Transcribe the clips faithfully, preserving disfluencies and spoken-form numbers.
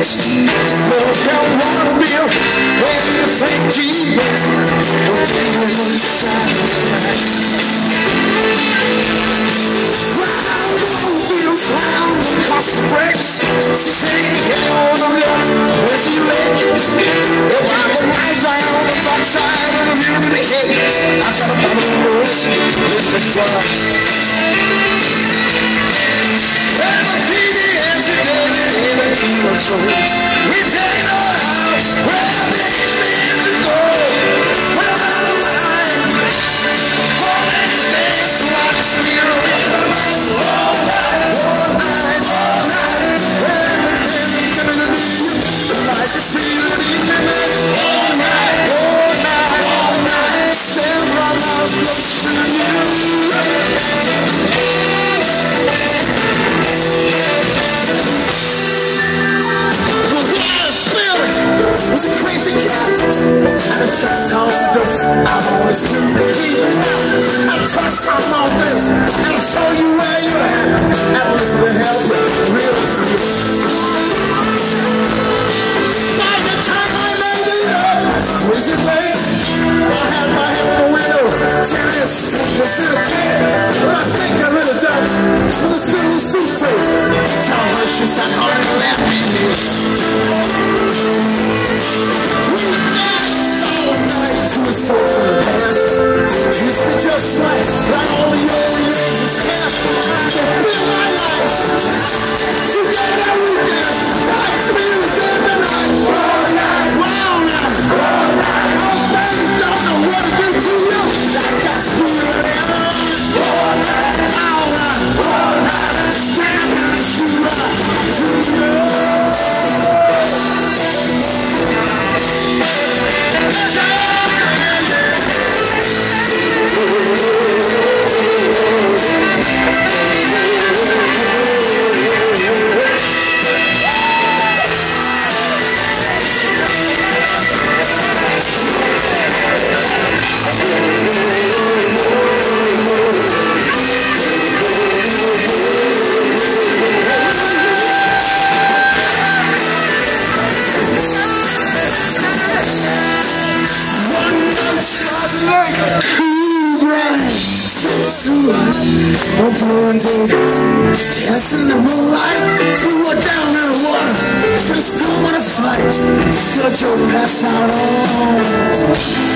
Look how water bill when you think G-Man will be on the side of the night. Round on wheels, round the cost of brakes. She say, hey, on the left, where's your leg? They wind the light down the backside of the view in the head. I got a bottle of roads with the truck. And the P D Ns are dead in a demon soul. We take no out where the Indians go. We're out of line. Holding things like a spear. All night, all night, all night. Everything's gonna be like a spear in the night. All night, all night, all night. Stand right out close to you. Was a crazy cat, and a sex on this. I've always been believing now. I'll touch some on this, and I'll show you where you're at. And listen to hell, real through. By the time I made it up, was it late? I had my head in the window, serious, was in a kid. But I think I really done, but the still was too fake. Tell her she said, honey, let me here. To a sofa man, she's been just right, like all the old angels can. So feel my life, together we dance, like spirits in the night. All night, all night, all night. Oh baby, don't know what to do to you, like a spirit in the night. All night, all night, all night. Damn it, you right to you. I'm pouring deep, dancing in the moonlight. We were down in the water, but I still wanna fight. Till Joe passed out on.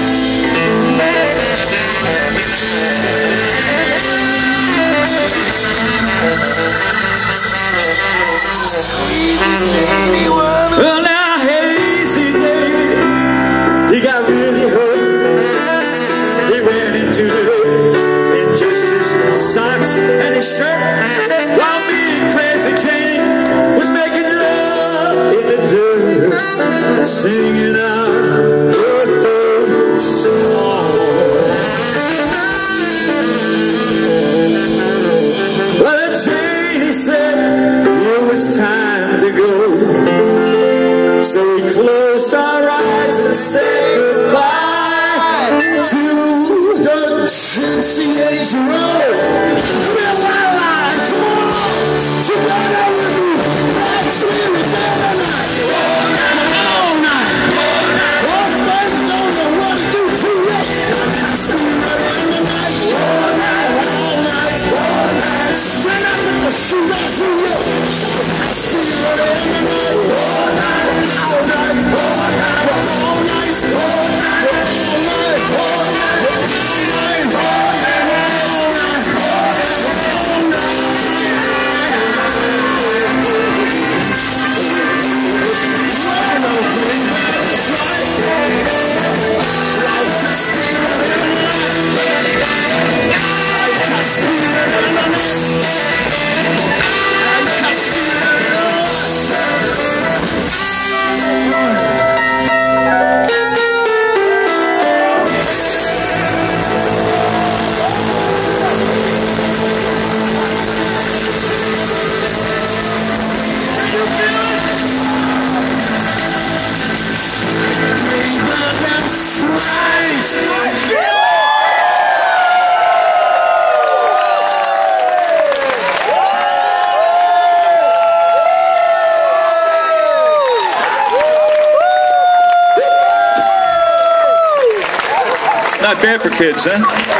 Well, now, hazy day, he got really hurt. He ran into the road in just his socks and his shirt, while me and Crazy Jane was making love in the dirt, singing our birthday song. Well, Jane, he said, it was time to go. Not bad for kids, huh?